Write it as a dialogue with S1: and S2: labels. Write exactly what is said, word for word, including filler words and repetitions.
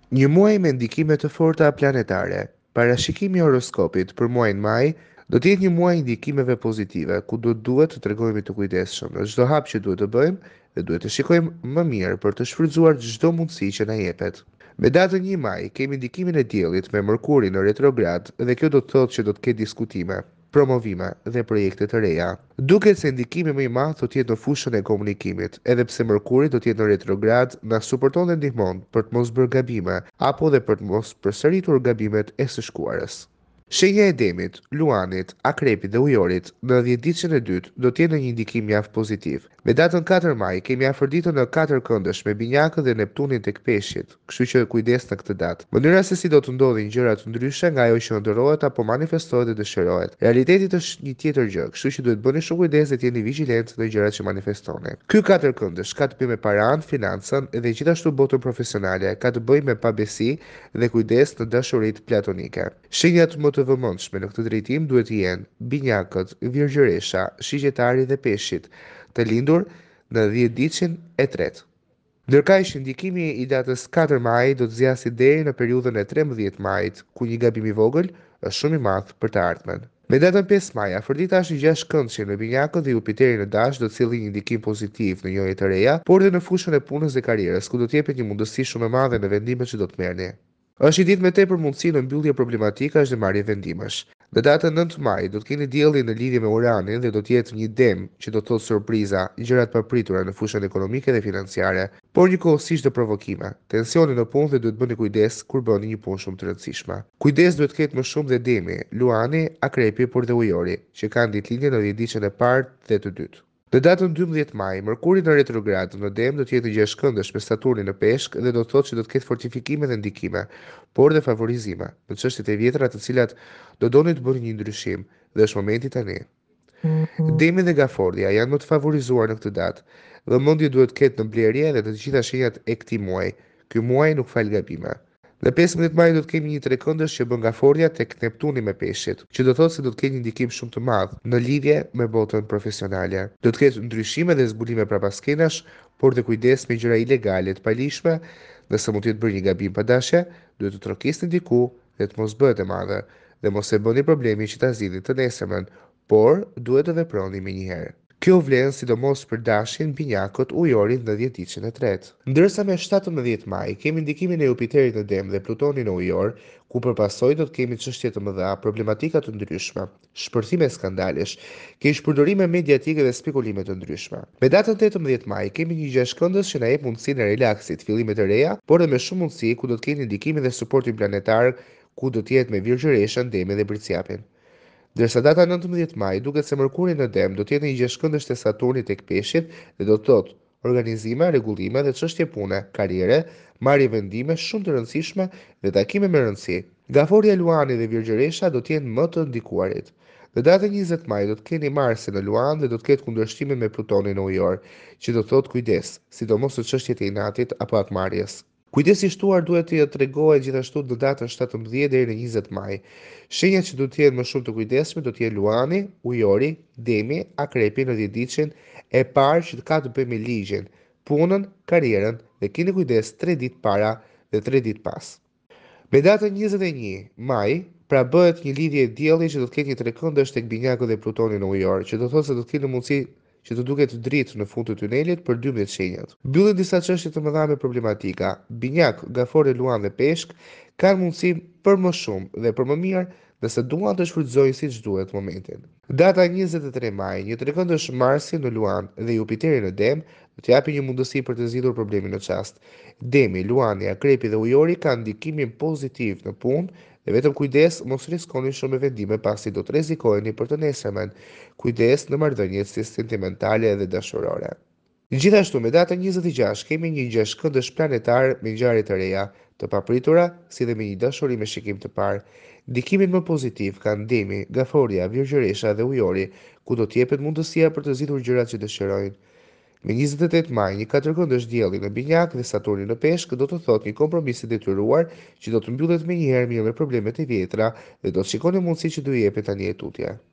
S1: Një muaj me ndikime të forta planetare. Parashikimi i horoskopit për muajin maj do të jetë një muaj i ndikimeve pozitive, ku do duhet të tregojmë të kujdesshëm në çdo hap që duhet të bëjmë dhe duhet të shikojmë më mirë për të shfrytzuar çdo mundësi që na jepet. Me datën një maj kemi ndikimin e diellit me Mërkurin në retrograd dhe kjo do të thotë që do të ketë diskutime, promovime dhe projekte të reja. Duket se ndikimi më i madh do të jetë në fushën e komunikimit, edhe pse Mërkuri do të jetë në retrograd, na suporton dhe ndihmon për të mos bërë gabime apo dhe për të mos përsëritur gabimet e së shkuarës. Shenja e Demit, Luanit, Akrepit dhe Ujorit në dhjetëditën e dytë do të jenë një ndikim mjaft pozitiv. Me datën katër maj kemi Afroditën në katër këndësh me Binjakën dhe Neptunin tek Peshqit, kështu që kujdes në këtë datë. Mënyra se si do të ndodhin gjëra të ndryshe nga ajo që ndërrohet apo manifestohet dhe dëshirohet. Realiteti është një tjetër gjë, kështu që duhet bëni shumë kujdes dhe të jeni vigjilent në gjërat që manifestoni. Ky katër këndësh ka të bëjë me paran, financën dhe gjithashtu botën profesionale, ka të bëjë me pabesi dhe kujdes në dashuritë platonike. Shenjat më të vëmendshme në këtë drejtim duhet të jenë Binjakët, Virgjëresha, Shigjetari dhe Peshqit, të lindur në dhjetëditën e tretë. Ndërkaq ndikimi i datës katër maj do të zgjasë deri në periudhën e trembëdhjetë majit, ku një gabim i vogël është shumë i madh për të ardhmen. Me datën pesë maj, Afrodita është në gjashtë në Binjakët dhe Jupiteri në Dash do të sjellë një ndikim pozitiv në njëri të reja, por edhe në fushën e punës dhe karrierës, ku do të jepet një mundësi shumë e madhe në vendimet që do të merrni. Është një ditë me tepër mundësi në mbyllje problematikash dhe marrje vendimesh. Në datën nëntë maj do të keni diellin në lidhje me Uranin dhe do të jetë një dem që do të thotë surpriza, gjëra të papritura në fushën ekonomike dhe financiare, por njëkohësisht do provokime. Tensioni në punë dhe duhet bëni kujdes kur bëni një punë shumë të rëndësishme. Kujdes duhet ketë më shumë dhe Demi, Luani, Akrepi, por dhe Ujori, që kanë ditëlindje në dhjetëditën e parë dhe të dytë. Në datën dymbëdhjetë maj, Mërkuri në retrograd në Dem do të jetë në gjashtë me Saturnin në Peshk dhe do të thotë që do të ketë fortifikime dhe ndikime, por dhe favorizime në çështjet e vjetra të cilat do doni të bëni një ndryshim dhe është momenti tani. Demi dhe Gafordia janë më të favorizuar në këtë datë. Vëmendje duhet ketë në blerje dhe të gjitha shenjat e këtij muaji. Ky muaj nuk fal gabime. Në pesëmbëdhjetë maj do të kemi një trekëndësh që bën Gafordia tek Neptuni me Peshqit, që do të thotë se do të ketë një ndikim shumë të madh në lidhje me botën profesionale. Do të ketë ndryshime dhe zbulime prapaskenash, por dhe kujdes me gjëra ilegale të palishme, nëse mund të jetë bërë një gabim pa dashje, duhet të trokisni diku dhe të mos bëhet e madhe, dhe mos e bëni problemin që ta zgjidhni të nesërmen, por duhet të veproni menjëherë. Kjo vlen sidomos për Dashin, Binjakët, Ujorin në dhjetëditën e tretë. Ndërsa me shtatëmbëdhjetë maj kemi ndikimin e Jupiterit në Dem dhe Plutonin në Ujor, ku përpasoj do të kemi çështje të mëdha, problematika të ndryshme, shpërthime skandalesh, keq përdorime mediatike dhe spekulime të ndryshme. Me datën tetëmbëdhjetë maj kemi një gjashtë që na jep mundësinë e relaksit, fillime të reja, por edhe me shumë mundësi ku do të keni ndikimin dhe suportin planetar, ku do të jetë me Virgjëreshën, Demin dhe Bricjapin. Ndërsa data nëntëmbëdhjetë maj duket se Mërkuri në Dem do të jetë një gjashtë te Saturni tek Peshqit dhe do të thotë organizime, rregullime dhe çështje pune, karriere, marrje vendime shumë të rëndësishme dhe takime me rëndësi. Gaforia, Luani dhe Virgjëresha do të jenë më të ndikuarit. Në datën njëzet maj do të keni Marsin në Luan dhe do të ketë kundërshtime me Plutonin në Ujor, që do të thotë kujdes, sidomos në çështjet e inatit apo akmarrjes. Kujdesi i shtuar duhet të tregohet gjithashtu në datën shtatëmbëdhjetë deri në njëzet maj. Shenjat që do të jenë më shumë të kujdesshme do të jenë Luani, Ujori, Demi, Akrepi në dhjetëditën e parë që ka të bëjë me ligjin, punën, karrierën dhe keni kujdes tre ditë para dhe tre ditë pas. Me datën njëzet e një maj, pra bëhet një lidhje e diellit që do të ketë një trekëndësh tek Binjaku dhe Plutoni në Ujor, që do thotë se do të keni mundësi që të duket dritë në fund të tunelit për dymbëdhjetë shenjat. Mbyllen disa çështje të mëdha me problematika. Binjak, Gafore, Luan dhe Peshk kanë mundësi për më shumë dhe për më mirë nëse duan të shfrytëzojnë siç duhet momentin. Data njëzet e tre maj, një trekëndësh Marsi në Luan dhe Jupiteri në Dem do të japin një mundësi për të zgjidhur problemin në çast. Demi, Luani, Akrepi dhe Ujori kanë ndikimin pozitiv në punë dhe vetëm kujdes mos riskoni shumë me vendime pasi do të rrezikoheni për të nesërmen. Kujdes në marrëdhëniet sentimentale dhe dashurore. Gjithashtu me datën njëzet e gjashtë kemi një gjashtë planetar me ngjarje të reja, të papritura, si dhe me një dashuri me shikim të parë. Ndikimin më pozitiv kanë Demi, Gaforia, Virgjëresha dhe Ujori, ku do të jepet mundësia për të zgjidhur gjërat që dëshirojnë. Me njëzet e tetë maj, një katërkëndësh dielli në Binjak dhe Saturni në Peshk do të thotë një kompromis i detyruar që do të mbyllet menjëherë mirë me problemet e vjetra dhe do të shikoni mundësi që do i jepet tani e tutje.